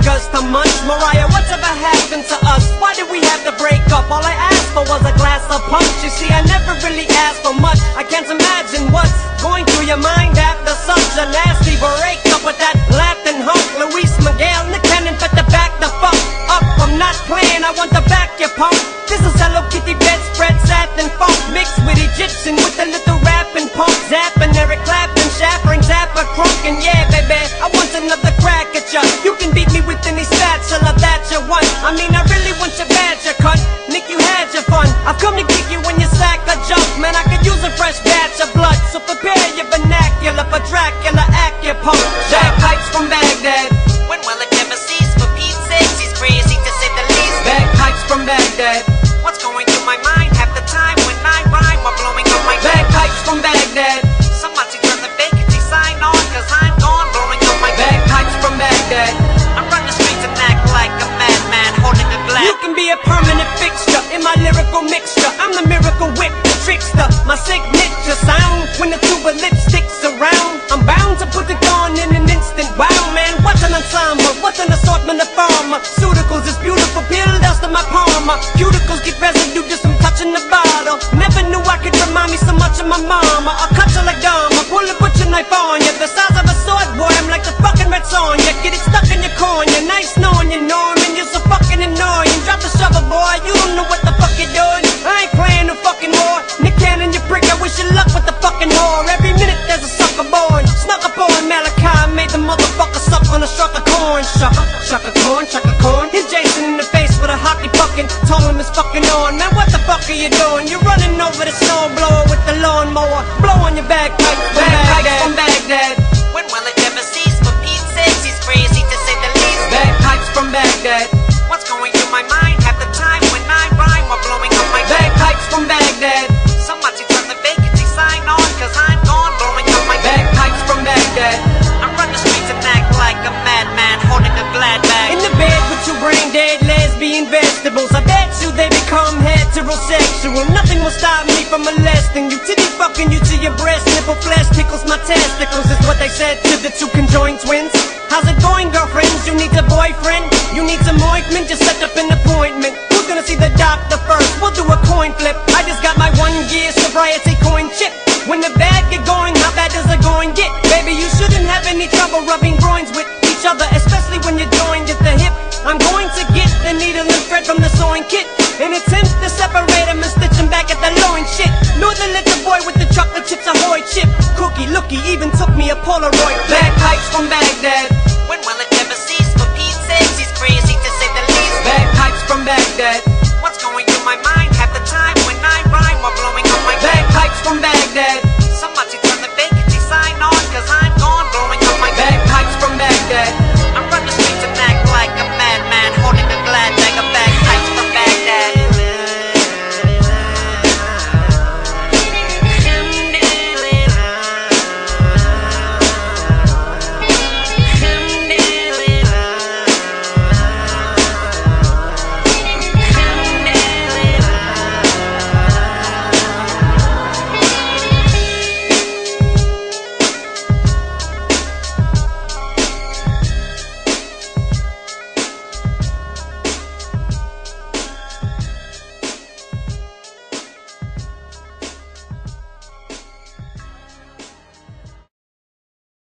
burgers to munch. Mariah, what's ever happened to us? Why did we have to break up? All I asked for was a glass of punch. You see, I never really asked for much. I can't imagine what's going through your mind after such a nasty breakup with that Latin Hunk. Miguel, the cannon, but the back the fuck up. I'm not playing, I want to back your punk. This is Hello Kitty bedspread, satin funk, mixed with Egyptian with a little rapping punk. Zapp and Eric Clapton, shattering Zappa, crunk, and yeah, baby, I want another crack at ya. You can beat me with any spatula that you want. I mean, I really want your badge, you cunt. Nick, you had your fun. I've come to kick you when you sack a jump. Man, I could use a fresh batch of blood, so prepare your vernacular for Dracula, act your punk. Bagpipes from Baghdad. When will it ever cease? For Pete's sake, he's crazy to say the least. Bagpipes from Baghdad. What's going through my mind? Half the time when I rhyme while blowing up my Bagpipes from Baghdad. Somebody turn the vacancy sign on, cause I'm gone blowing up my Bagpipes from Baghdad. I run the streets and act like a madman holding a glass. You can be a permanent fixture in my lyrical mixture. I'm the miracle whip, the trickster. My signature sound when the tuba lipstick's around. I'm bound to put it on in an instant. Wow, man, what's an ensemble? What's an assortment of pharmaceuticals? It's beautiful pill dust in my palm. Cuticles get residue just from touching the bottle. Never knew I could remind me so much of my mama. I'll cut you like Dharma, pull a butcher knife on ya. The size of a sword, boy, I'm like the fucking red Sonja. Get it stuck in your cornea, nice knowing you, Norman. You're so fucking annoying. Drop the shovel, boy, you don't know what the fuck you're doing. I ain't playing no fucking war. Nick Cannon, you prick, I wish you luck with the fucking whore. Every minute there's a sucker born. Snuck up on Malachi, made the motherfucker suck on a struck of corn. Shucker corn. Hit Jason in the face with a hockey puckin'. Told him it's fucking on. Man, what the fuck are you doing? You're running over the snowblower with the lawnmower. Blow on your bagpipe from Baghdad. When will it ever cease? For Pete's sake, he's crazy to say the least. Bagpipes from Baghdad. What's going through my mind? Half the time when I rhyme while blowing up my Bagpipes from Baghdad. Somebody turn the vacancy sign on, cause I'm gone blowing up my Bagpipes from Baghdad. I run the streets and act like a madman holding a glad bag. In the bed with two brain dead lesbian vegetables, I bet you they become heterosexual. Nothing will stop me from molesting you. Titty fucking you to your breast nipple flesh tickles my testicles is what they said to the two conjoined twins. How's it going, girlfriends? You need a boyfriend? You need some ointment? Just set up an appointment. Who's gonna see the doctor first? We'll do a coin flip. I just got my 1 year sobriety coin chip. When the bad get going, how bad does the going get? Baby, you shouldn't have any trouble rubbing groins with each other, especially when you're joined at the hip. I'm going to get the needle and thread from the sewing kit and attempt to separate them and stitch them back at the loin shit. Know the little boy with the chocolate chips ahoy chip. Cookie lookie even took me a Polaroid. Bagpipes from Baghdad.